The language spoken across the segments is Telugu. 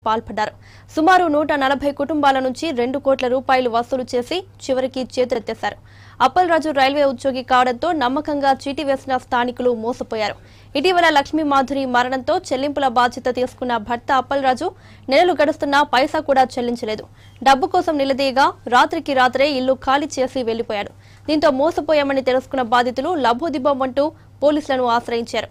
పాల్పడ్డారు. సుమారు 140 కుటుంబాల నుంచి 2 కోట్ల రూపాయలు వసూలు చేసి చివరికి చేతులెత్తేశారు. అప్పలరాజు రైల్వే ఉద్యోగి కావడంతో నమ్మకంగా చీటీ వేసిన స్థానికులు మోసపోయారు. ఇటీవల లక్ష్మీ మాధురి మరణంతో చెల్లింపుల బాధ్యత తీసుకున్న భర్త అప్పలరాజు నెలలు గడుస్తున్నా పైసా కూడా చెల్లించలేదు. డబ్బు కోసం నిలదీయగా రాత్రికి రాత్రే ఇల్లు ఖాళీ చేసి వెళ్లిపోయాడు. దీంతో మోసపోయామని తెలుసుకున్న బాధితులు లబోదిబోమంటూ పోలీసులను ఆశ్రయించారు.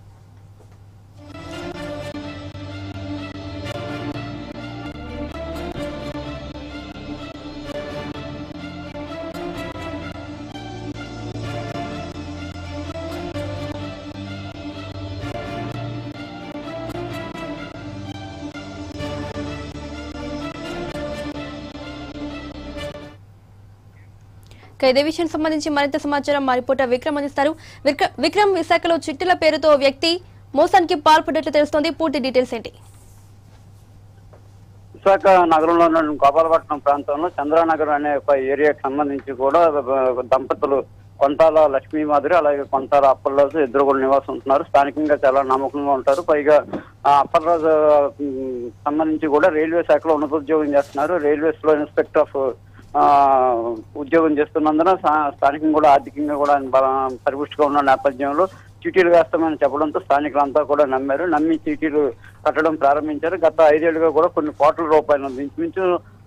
ఇదే విషయానికి సంబంధించి మరింత సమాచారం మా రిపోర్టర్ విక్రమ్ అందిస్తారు. విక్రమ్, విశాఖలో చిట్టీల పేరుతో వ్యక్తి మోసానికి పాల్పడ్డట్లు తెలుస్తోంది. పూర్తి డీటెయిల్స్ ఏంటి? విశాఖ నగరంలో గోపాలపట్నం ప్రాంతంలో చంద్రనగర్ అనే ఒక ఏరియాకి సంబంధించి కూడా దంపతులు కొంతాల లక్ష్మీ మాధురి అలాగే కొంతాల అప్పలరాజు ఇద్దరు కూడా నివాసం ఉంటున్నారు. స్థానికంగా చాలా నమ్మకంగా ఉంటారు. పైగా అప్పలరాజు సంబంధించి కూడా రైల్వే శాఖలో ఉన్నతోద్యోగం చేస్తున్నారు. రైల్వేస్ లో ఇన్స్పెక్టర్ ఆఫ్ ఉద్యోగం చేస్తున్నందున స్థానికంగా కూడా ఆర్థికంగా కూడా పరిపుష్టిగా ఉన్న నేపథ్యంలో చీటీలు వేస్తామని చెప్పడంతో స్థానికులంతా కూడా నమ్మి చీటీలు కట్టడం ప్రారంభించారు. గత 5 ఏళ్లుగా కూడా కొన్ని కోట్ల రూపాయలు ఇంచుమించు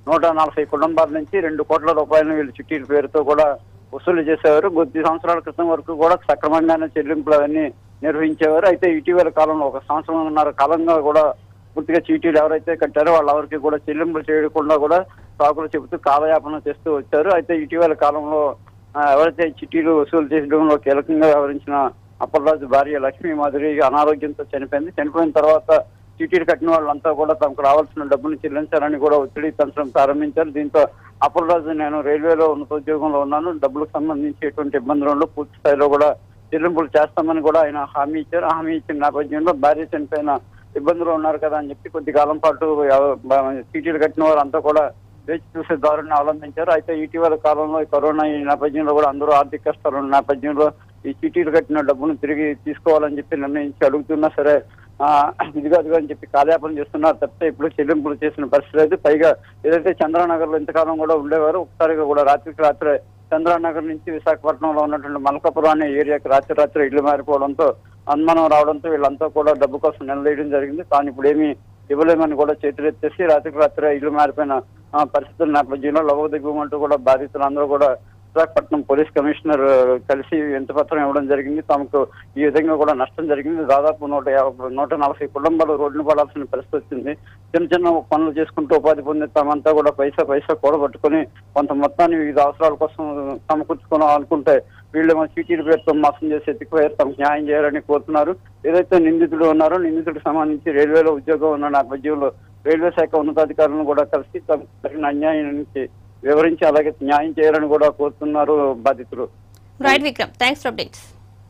140 కుటుంబాల నుంచి 2 కోట్ల రూపాయలను వీళ్ళు చిట్టీల పేరుతో కూడా వసూలు చేసేవారు. కొద్ది సంవత్సరాల క్రితం వరకు కూడా సక్రమంగానే చెల్లింపులు అవన్నీ నిర్వహించేవారు. అయితే ఇటీవల కాలంలో 1 సంవత్సరంన్నర కాలంగా కూడా పూర్తిగా చీటీలు ఎవరైతే కట్టారో వాళ్ళెవరికి కూడా చెల్లింపులు చేయకుండా కూడా సాకులు చెబుతూ కాలయాపన చేస్తూ వచ్చారు. అయితే ఇటీవల కాలంలో ఎవరైతే చిట్టీలు వసూలు చేయడంలో కీలకంగా వ్యవహరించిన అప్పలరాజు భార్య లక్ష్మీ మాధురి అనారోగ్యంతో చనిపోయింది. చనిపోయిన తర్వాత చీటీలు కట్టిన వాళ్ళంతా కూడా తమకు రావాల్సిన డబ్బును చెల్లించాలని కూడా ఒత్తిడి పెంచడం ప్రారంభించారు. దీంతో అప్పలరాజు నేను రైల్వేలో ఉన్నతోద్యోగంలో ఉన్నాను, డబ్బులకు సంబంధించి ఎటువంటి ఇబ్బందులు పూర్తి స్థాయిలో కూడా చెల్లింపులు చేస్తామని కూడా ఆయన హామీ ఇచ్చారు. హామీ ఇచ్చిన నేపథ్యంలో భార్య చనిపోయిన ఇబ్బందులు ఉన్నారు కదా అని చెప్పి కొద్ది కాలం పాటు చీటీలు కట్టిన వారంతా కూడా వేచి చూసే ధోరణిని అవలంబించారు. అయితే ఇటీవల కాలంలో కరోనా ఈ నేపథ్యంలో కూడా అందరూ ఆర్థిక కష్టాలు ఉన్న నేపథ్యంలో ఈ చీటీలు కట్టిన డబ్బును తిరిగి తీసుకోవాలని చెప్పి నిర్ణయించి అడుగుతున్నా సరే ఇదిగా అని చెప్పి కాలయాపన చేస్తున్నారు తప్పితే ఇప్పుడు చెల్లింపులు చేసిన పరిస్థితి లేదు. పైగా ఏదైతే చంద్రనగర్ లో ఇంతకాలం కూడా ఉండేవారు, ఒకసారిగా కూడా రాత్రికి రాత్రే చంద్రనగర్ నుంచి విశాఖపట్నంలో ఉన్నటువంటి మల్కాపురం అనే ఏరియాకి రాత్రి ఇళ్లు మారిపోవడంతో అనుమానం రావడంతో వీళ్ళంతా కూడా డబ్బు కోసం నిలదీయడం జరిగింది. కానీ ఇప్పుడు ఏమీ ఇవ్వలేమని కూడా చేతులెత్తేసి రాత్రికి రాత్రి ఇల్లు మారిపోయిన పరిస్థితుల నేపథ్యంలో లవోదిగ్గమంటూ కూడా బాధితులందరూ కూడా విశాఖపట్నం పోలీస్ కమిషనర్ కలిసి వినతి పత్రం ఇవ్వడం జరిగింది. తమకు ఈ విధంగా కూడా నష్టం జరిగింది. దాదాపు 140 కుటుంబాలు రోడ్డును పడాల్సిన పరిస్థితి వచ్చింది. చిన్న పనులు చేసుకుంటూ ఉపాధి పొంది తమంతా కూడా పైసా కూడబట్టుకుని కొంత మొత్తాన్ని వివిధ అవసరాల కోసం సమకూర్చుకోవాలని అనుకుంటే వీళ్ళు చీటీల పేరుతో మోసం చేసి ఎత్తిపోయారు. తమకు న్యాయం చేయాలని కోరుతున్నారు. ఏదైతే నిందితుడు ఉన్నారో నిందితుడికి సంబంధించి రైల్వేలో ఉద్యోగం ఉన్న నేపథ్యంలో రైల్వే శాఖ ఉన్నతాధికారులను కూడా కలిసి తమకు జరిగిన అన్యాయం నుంచి వివరించి అలాగే న్యాయం చేయాలని కూడా కోరుతున్నారు బాధితులు. Right Vikram, thanks for updates.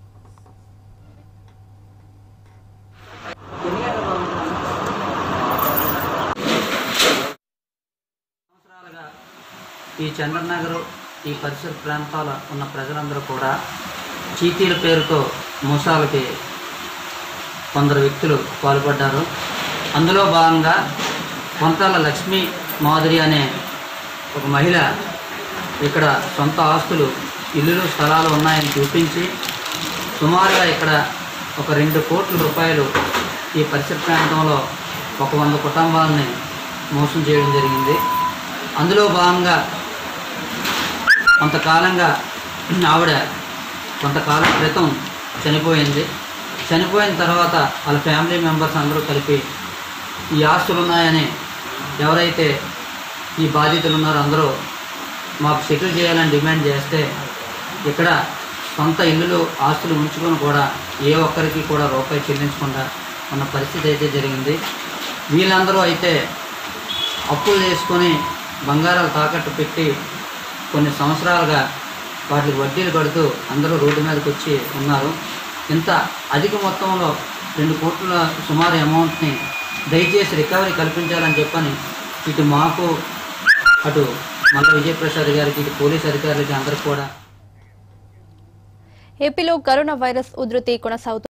ఈ చంద్రనగర్ ఈ పరిసర ప్రాంతాల ఉన్న ప్రజలందరూ కూడా చీటీల పేరుతో మోసాలకి కొందరు వ్యక్తులు పాల్పడ్డారు. అందులో భాగంగా కొంతాల లక్ష్మీ మాధురి అనే ఒక మహిళ ఇక్కడ సొంత ఆస్తులు ఇల్లులు స్థలాలు ఉన్నాయని చూపించి సుమారుగా ఇక్కడ ఒక 2 కోట్ల రూపాయలు ఈ పరిసర ప్రాంతంలో 100 కుటుంబాలని మోసం చేయడం జరిగింది. అందులో భాగంగా కొంతకాలంగా ఆవిడ కొంతకాలం క్రితం చనిపోయింది. చనిపోయిన తర్వాత వాళ్ళ ఫ్యామిలీ మెంబర్స్ అందరూ కలిపి ఈ ఆస్తులు ఉన్నాయని ఎవరైతే ఈ బాధితులు ఉన్నారో అందరూ మాకు సెటిల్ చేయాలని డిమాండ్ చేస్తే ఇక్కడ సొంత ఇల్లులు ఆస్తులు ఉంచుకొని కూడా ఏ ఒక్కరికి కూడా రూపాయి చెల్లించకుండా ఉన్న పరిస్థితి అయితే జరిగింది. వీళ్ళందరూ అయితే అప్పులు చేసుకొని బంగారాలు తాకట్టు పెట్టి కొన్ని సంవత్సరాలుగా వాటికి వడ్డీలు కడుతూ అందరూ రోడ్డు మీదకి వచ్చి ఉన్నారు. ఇంత అధిక మొత్తంలో 2 కోట్ల సుమారు అమౌంట్ని దయచేసి రికవరీ కల్పించాలని చెప్పని ఇటు మాకు అటు మల్ల విజయప్రసాద్ గారికి ఇటు పోలీస్ అధికారులకి అందరికి కూడా. ఏపీలో కరోనా వైరస్ ఉధృతి కొనసాగుతుంది.